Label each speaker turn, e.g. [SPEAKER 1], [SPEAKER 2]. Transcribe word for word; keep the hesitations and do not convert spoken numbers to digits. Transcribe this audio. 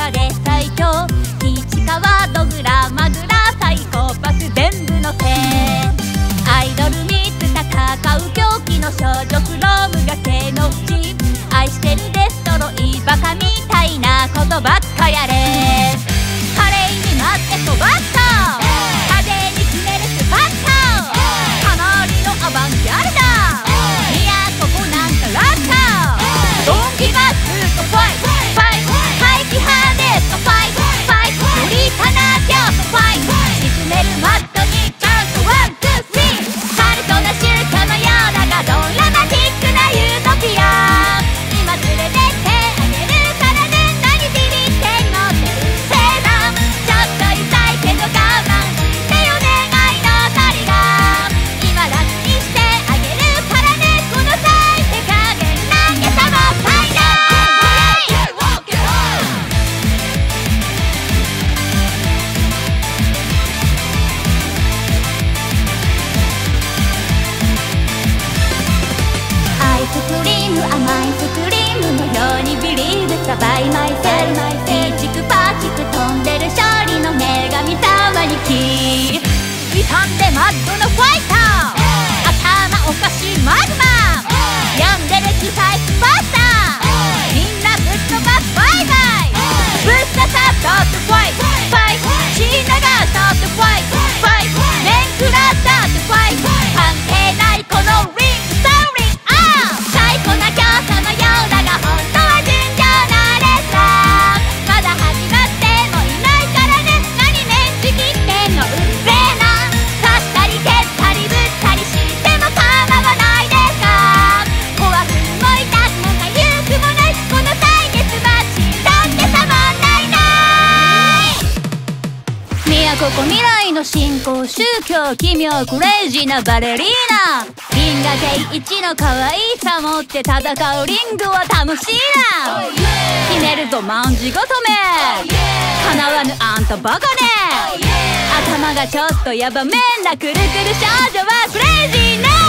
[SPEAKER 1] れ最強、市川ドグラマグラサイコパス全部のせい、アイドルに戦う狂気の少女クロームが手の内、愛してるデストロイバカみたいなことばっかやれ、華麗に待って飛ばすと派手に決めるスパッと、かなりのアバンギャルだ、いやここなんかラッタドンキバスートファイトファイト、怪奇ハーネストファイトファイト、無理かなジャンプファイト、沈めるマットにカウントワンツースリー、カルトな宗教のようだがドラマティックなユートピア、今連れてってあげるからね、何ビビってんのってうるせえな、ちょっと痛いけど我慢してよ願いの鳥が、今楽にしてあげるからね、この際手加減なんけさもファイナーアイスクリーム甘いスクリームのようにビリーブサバイマイセル、ピーチクパーチク飛んでる勝利の女神様にキー傷んでマッドのファイター、頭おかしいマグマ、病んでるキサイスパスター、みんなぶっ飛ばすバイバイ、ぶっ刺さスタートファイトファイト、死んだがスタートファイトファイト、面食らスタートファイト、関係ないこのリングサウリンアウト、最高な強さのようだが本当は順調なレスラー、まだ始まってもいないからね、何メンチ切ってんのうるせえな、刺したり蹴ったりぶったりしても構わないですか、怖くも痛くもかゆくもないこの歳月マシンだってたまんないない、宮ここ未来の新興宗教、奇妙クレイジーなバレリーナ、銀河系一の可愛さ持って戦うリングは楽しいな、ひねるぞまんじごとめ、叶わぬあんたバカね、頭がちょっとヤバめんなくるくる少女はクレイジーな